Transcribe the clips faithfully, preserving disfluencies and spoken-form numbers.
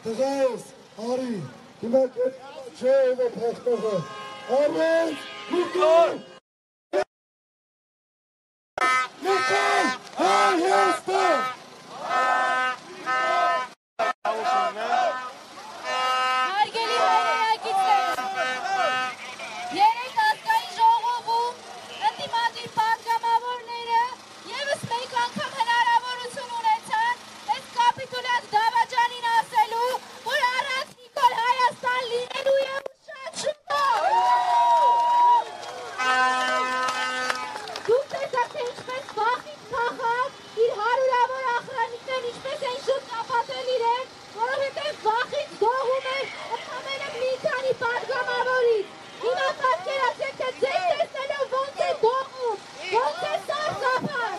Տղայս, արի, հիմա կետ չէ և է պախտողը, արենց, Նիկոլ, Նիկոլ, Հայաստան, Հարգելի հայրենակիցներ, երեք ազգային ժողովում ընդդիմադիր պատգամավորները ևս մեկ անգամ հնարավորություն ունեցան այս կապիտուլյանտ դավաճանին ասելու, որ առանց Նիկոլ Հայաստան լինելու և շատ շուտով։ Դուք տեսաք, թե ինչպես վախից փախած իր հարյուրավոր ախրանիկներն ինչպես են շուտ կապատել իրեն, որովհետև վախից դողում էր ընդամենը մի քանի պատգամավորից։ Հիմա պատկերացրեք, թե ձեզ տեսնելով ոնց է դողում, ոնց է սարսափած։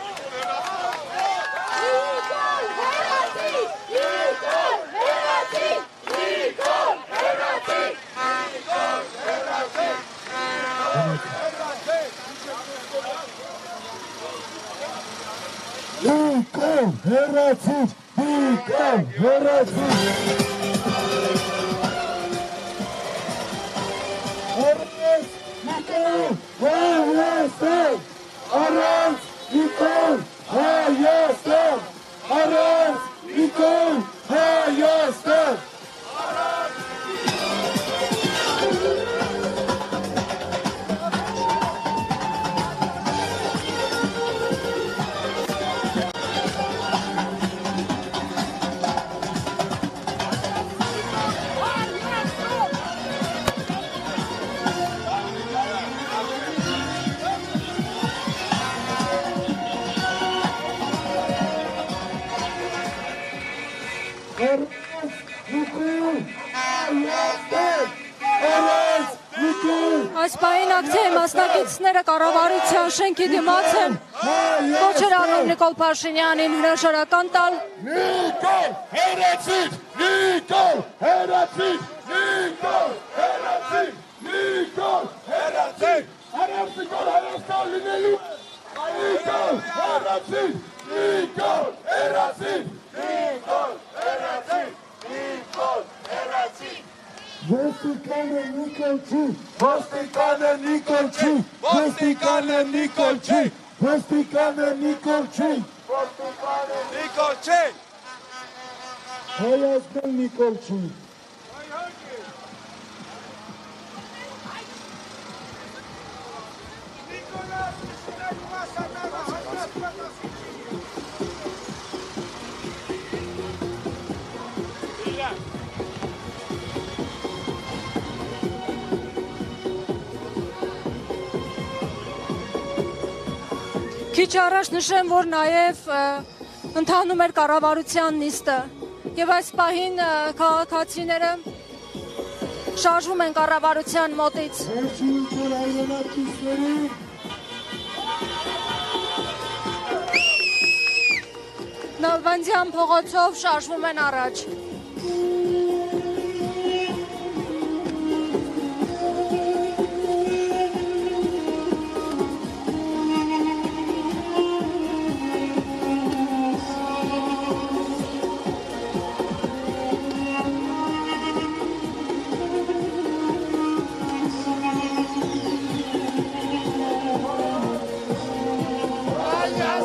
Նիկոլ, հեռացի, Նիկոլ, հեռացի, Նիկոլ, հեռացի, Նիկոլ, հեռացի, Նիկոլ, հեռացի, Նիկոլ, հեռացի, առանց Նիկոլ Հայաստան, առանց Նիկոլ Հայաստան, առանց Այս պահին ակցիայի մասնակիցները կառավարության շենքի դիմաց են կոչեր անում Նիկոլ Փաշինյանին հրաժարական տալ։ Նիկոլ, հեռացիր, Նիկոլ, հեռացիր, Նիկոլ, հեռացիր, Նիկոլ, հեռացիր, առանց Նիկոլ Հայաստան լինելու, Նիկոլ, հեռացիր, Նիկոլ, հեռացիր, Նիկոլ, հեռացիր, Նիկոլ, հեռացիր, Ոստիկանը Նիկոլ չի, ոստիկանը Նիկոլ չի, ոստիկանը Նիկոլ չի, ոստիկանը Նիկոլ չի, ոստիկանը Նիկոլ չի, Հայաստան Նիկոլ չի, Քիչ առաջ նշեմ, որ նաև ընթանում էր կառավարության նիստը եւ այս պահին քաղաքացիները շարժվում են կառավարության մոտից։ Նալբանդյան փողոցով շարժվում են առաջ։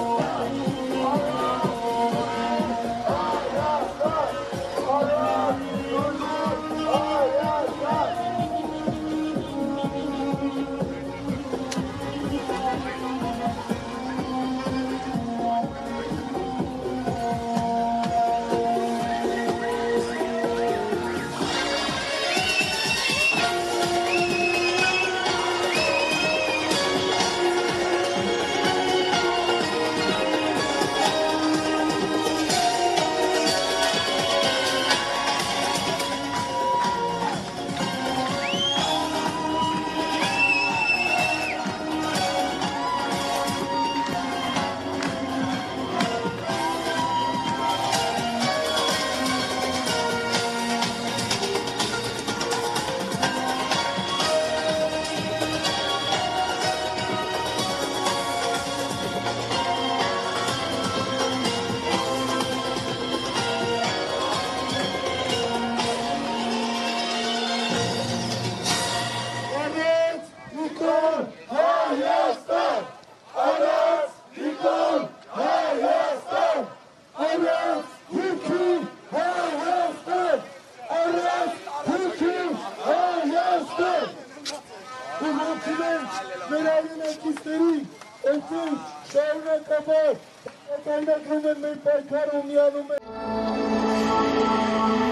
Հայաստան, մեր հայրենակիցներին, ովքեր շարունակաբար ակայնակում են մեր պայքարը ու միանում են